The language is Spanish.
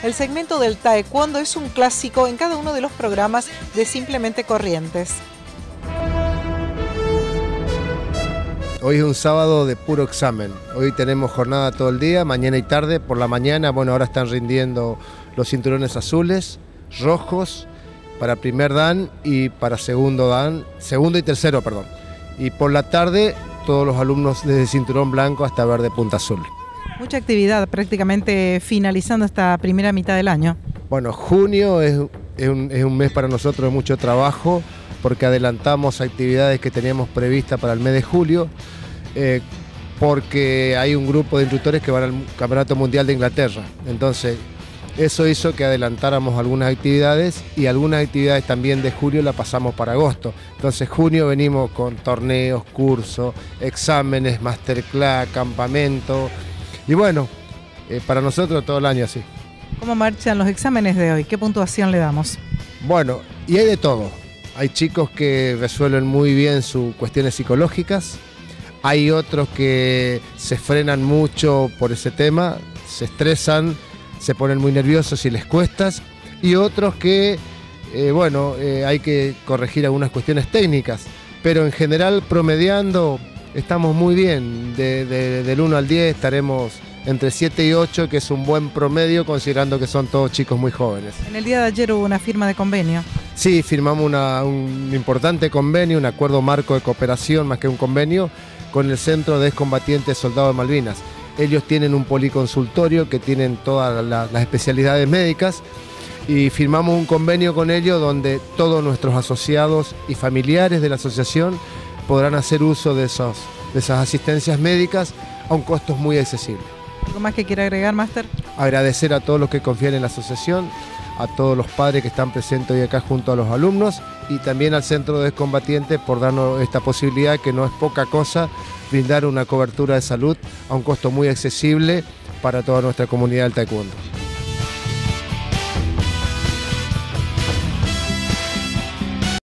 El segmento del taekwondo es un clásico en cada uno de los programas de Simplemente Corrientes. Hoy es un sábado de puro examen. Hoy tenemos jornada todo el día, mañana y tarde. Por la mañana, bueno, ahora están rindiendo los cinturones azules, rojos, para primer dan y para segundo y tercero, perdón. Y por la tarde, todos los alumnos desde cinturón blanco hasta verde punta azul. Mucha actividad, prácticamente finalizando esta primera mitad del año. Bueno, junio es un mes para nosotros de mucho trabajo, porque adelantamos actividades que teníamos previstas para el mes de julio, porque hay un grupo de instructores que van al Campeonato Mundial de Inglaterra. Entonces, eso hizo que adelantáramos algunas actividades y algunas actividades también de julio la pasamos para agosto. Entonces, junio venimos con torneos, cursos, exámenes, masterclass, campamento y bueno, para nosotros todo el año así. ¿Cómo marchan los exámenes de hoy? ¿Qué puntuación le damos? Bueno, y hay de todo. Hay chicos que resuelven muy bien sus cuestiones psicológicas, hay otros que se frenan mucho por ese tema, se estresan, se ponen muy nerviosos y les cuesta, y otros que, hay que corregir algunas cuestiones técnicas, pero en general promediando estamos muy bien, del 1 al 10 estaremos entre 7 y 8, que es un buen promedio considerando que son todos chicos muy jóvenes. En el día de ayer hubo una firma de convenio. Sí, firmamos un importante convenio, un acuerdo marco de cooperación más que un convenio, con el Centro de Excombatientes Soldados de Malvinas. Ellos tienen un policonsultorio que tienen todas las especialidades médicas y firmamos un convenio con ellos donde todos nuestros asociados y familiares de la asociación podrán hacer uso de esas asistencias médicas a un costo muy accesible. ¿Algo más que quiera agregar, Máster? Agradecer a todos los que confían en la asociación, a todos los padres que están presentes hoy acá junto a los alumnos y también al Centro de Excombatientes por darnos esta posibilidad, que no es poca cosa, brindar una cobertura de salud a un costo muy accesible para toda nuestra comunidad del taekwondo.